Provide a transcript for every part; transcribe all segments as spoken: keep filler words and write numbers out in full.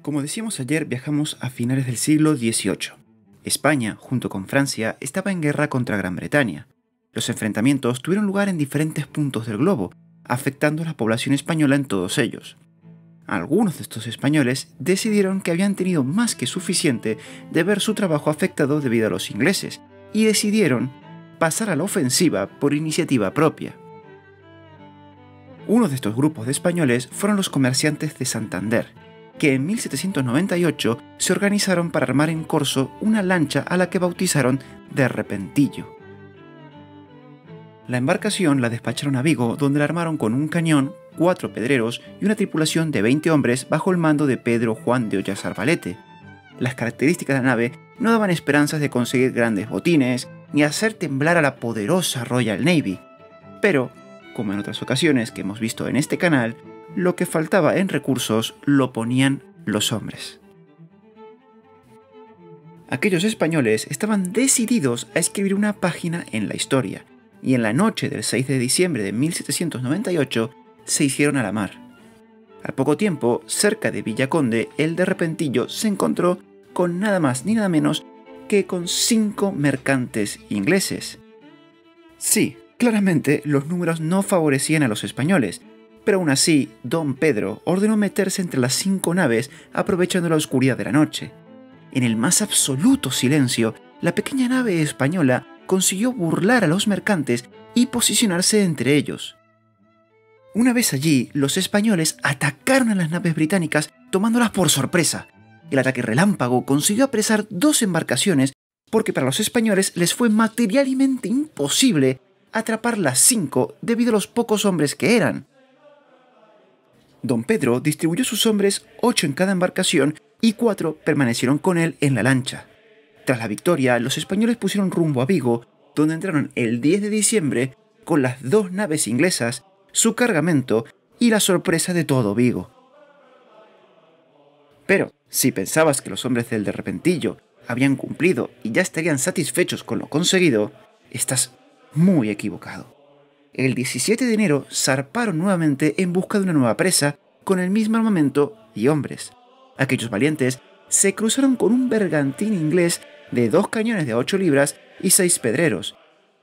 Como decíamos ayer, viajamos a finales del siglo dieciocho. España, junto con Francia, estaba en guerra contra Gran Bretaña. Los enfrentamientos tuvieron lugar en diferentes puntos del globo, afectando a la población española en todos ellos. Algunos de estos españoles decidieron que habían tenido más que suficiente de ver su trabajo afectado debido a los ingleses, y decidieron pasar a la ofensiva por iniciativa propia. Uno de estos grupos de españoles fueron los comerciantes de Santander, que en mil setecientos noventa y ocho se organizaron para armar en corso una lancha a la que bautizaron de Repentillo. La embarcación la despacharon a Vigo, donde la armaron con un cañón, cuatro pedreros y una tripulación de veinte hombres bajo el mando de Pedro Juan de Ollas Arbalete. Las características de la nave no daban esperanzas de conseguir grandes botines, ni hacer temblar a la poderosa Royal Navy. Pero, como en otras ocasiones que hemos visto en este canal, lo que faltaba en recursos lo ponían los hombres. Aquellos españoles estaban decididos a escribir una página en la historia, y en la noche del seis de diciembre de mil setecientos noventa y ocho se hicieron a la mar. Al poco tiempo, cerca de Villaconde, el de Repentillo se encontró con nada más ni nada menos que con cinco mercantes ingleses. Sí, claramente los números no favorecían a los españoles, pero aún así, don Pedro ordenó meterse entre las cinco naves aprovechando la oscuridad de la noche. En el más absoluto silencio, la pequeña nave española consiguió burlar a los mercantes y posicionarse entre ellos. Una vez allí, los españoles atacaron a las naves británicas tomándolas por sorpresa. El ataque relámpago consiguió apresar dos embarcaciones porque para los españoles les fue materialmente imposible atrapar las cinco debido a los pocos hombres que eran. Don Pedro distribuyó sus hombres, ocho en cada embarcación, y cuatro permanecieron con él en la lancha. Tras la victoria, los españoles pusieron rumbo a Vigo, donde entraron el diez de diciembre con las dos naves inglesas, su cargamento y la sorpresa de todo Vigo. Pero, si pensabas que los hombres del de Repentillo habían cumplido y ya estarían satisfechos con lo conseguido, estás muy equivocado. El diecisiete de enero zarparon nuevamente en busca de una nueva presa con el mismo armamento y hombres. Aquellos valientes se cruzaron con un bergantín inglés de dos cañones de ocho libras y seis pedreros.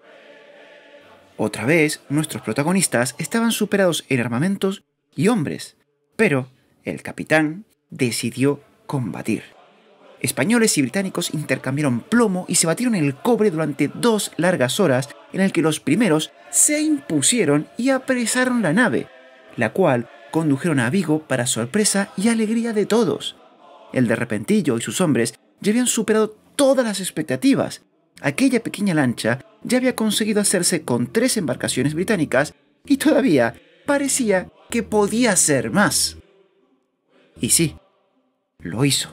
Otra vez, nuestros protagonistas estaban superados en armamentos y hombres, pero el capitán decidió combatir. Españoles y británicos intercambiaron plomo y se batieron el cobre durante dos largas horas, en el que los primeros se impusieron y apresaron la nave, la cual condujeron a Vigo para sorpresa y alegría de todos. El de Repentillo y sus hombres ya habían superado todas las expectativas. Aquella pequeña lancha ya había conseguido hacerse con tres embarcaciones británicas y todavía parecía que podía ser más. Y sí, lo hizo.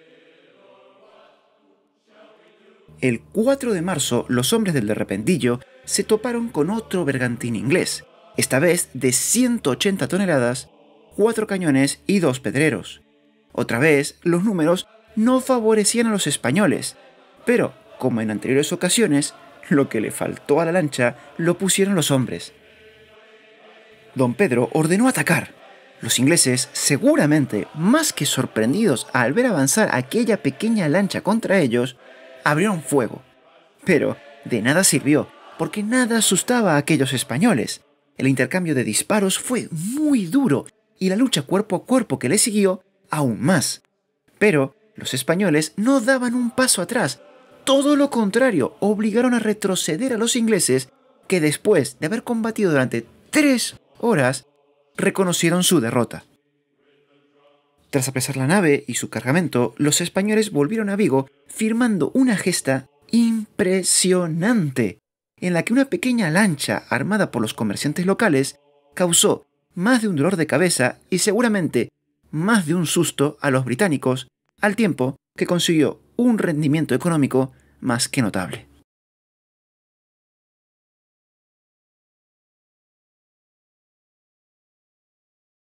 El cuatro de marzo, los hombres del de Repentillo se toparon con otro bergantín inglés, esta vez de ciento ochenta toneladas, cuatro cañones y dos pedreros. Otra vez, los números no favorecían a los españoles, pero, como en anteriores ocasiones, lo que le faltó a la lancha lo pusieron los hombres. Don Pedro ordenó atacar. Los ingleses, seguramente más que sorprendidos al ver avanzar aquella pequeña lancha contra ellos, abrieron fuego. Pero de nada sirvió, porque nada asustaba a aquellos españoles. El intercambio de disparos fue muy duro y la lucha cuerpo a cuerpo que le siguió aún más. Pero los españoles no daban un paso atrás. Todo lo contrario, obligaron a retroceder a los ingleses, que después de haber combatido durante tres horas, reconocieron su derrota. Tras apresar la nave y su cargamento, los españoles volvieron a Vigo firmando una gesta impresionante, en la que una pequeña lancha armada por los comerciantes locales causó más de un dolor de cabeza y seguramente más de un susto a los británicos, al tiempo que consiguió un rendimiento económico más que notable.